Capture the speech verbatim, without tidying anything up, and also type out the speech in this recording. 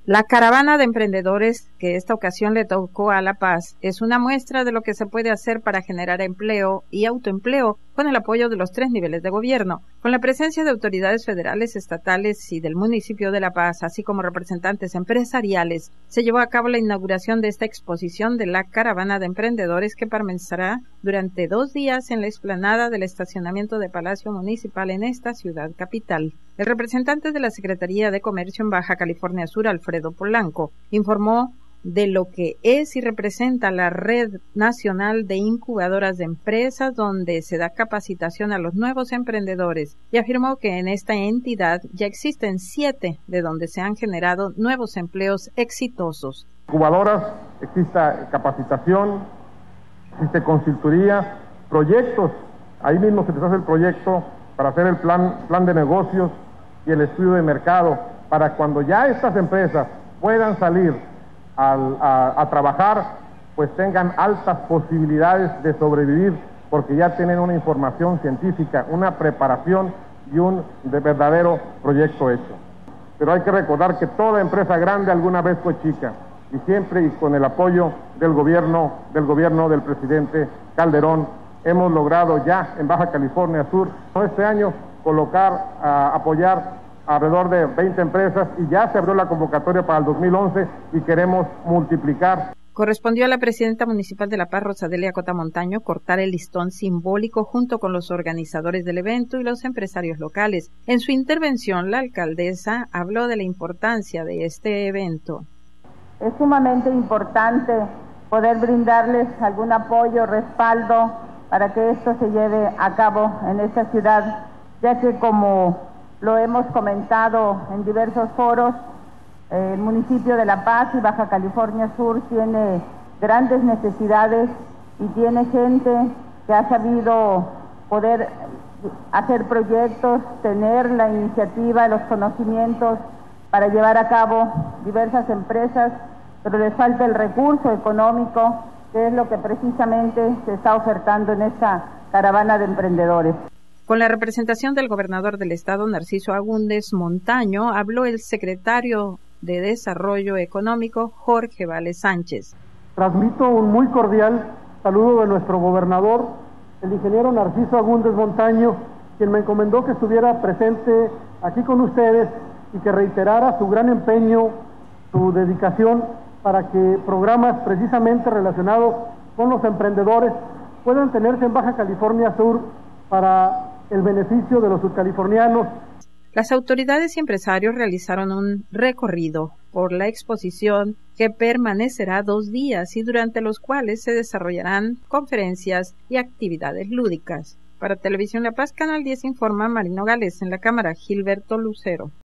La caravana de emprendedores que esta ocasión le tocó a La Paz es una muestra de lo que se puede hacer para generar empleo y autoempleo con el apoyo de los tres niveles de gobierno, con la presencia de autoridades federales, estatales y del municipio de La Paz, así como representantes empresariales. Se llevó a cabo la inauguración de esta exposición de la caravana de emprendedores que permanecerá durante dos días en la explanada del estacionamiento de Palacio Municipal en esta ciudad capital. El representante de la Secretaría de Comercio en Baja California Sur, Alfredo Polanco, informó de lo que es y representa la Red Nacional de Incubadoras de Empresas, donde se da capacitación a los nuevos emprendedores, y afirmó que en esta entidad ya existen siete de donde se han generado nuevos empleos exitosos. Incubadoras, existe capacitación, existe consultoría, proyectos, ahí mismo se les hace el proyecto para hacer el plan, plan de negocios y el estudio de mercado, para cuando ya estas empresas puedan salir al, a, a trabajar, pues tengan altas posibilidades de sobrevivir, porque ya tienen una información científica, una preparación y un de verdadero proyecto hecho. Pero hay que recordar que toda empresa grande alguna vez fue chica, y siempre y con el apoyo del gobierno, del gobierno del presidente Calderón, hemos logrado ya en Baja California Sur, este año, colocar, a, apoyar alrededor de veinte empresas, y ya se abrió la convocatoria para el dos mil once y queremos multiplicar. Correspondió a la presidenta municipal de La Paz, Rosadelia Cota Montaño, cortar el listón simbólico junto con los organizadores del evento y los empresarios locales. En su intervención, la alcaldesa habló de la importancia de este evento. Es sumamente importante poder brindarles algún apoyo, respaldo, para que esto se lleve a cabo en esta ciudad, ya que como lo hemos comentado en diversos foros, eh, el municipio de La Paz y Baja California Sur tiene grandes necesidades y tiene gente que ha sabido poder hacer proyectos, tener la iniciativa, los conocimientos para llevar a cabo diversas empresas, pero les falta el recurso económico, que es lo que precisamente se está ofertando en esta caravana de emprendedores. Con la representación del gobernador del estado, Narciso Agúndez Montaño, habló el secretario de Desarrollo Económico, Jorge Vale Sánchez. Transmito un muy cordial saludo de nuestro gobernador, el ingeniero Narciso Agúndez Montaño, quien me encomendó que estuviera presente aquí con ustedes y que reiterara su gran empeño, su dedicación para que programas precisamente relacionados con los emprendedores puedan tenerse en Baja California Sur para el beneficio de los subcalifornianos. Las autoridades y empresarios realizaron un recorrido por la exposición que permanecerá dos días y durante los cuales se desarrollarán conferencias y actividades lúdicas. Para Televisión La Paz, Canal diez informa Marino Gales, en la cámara Gilberto Lucero.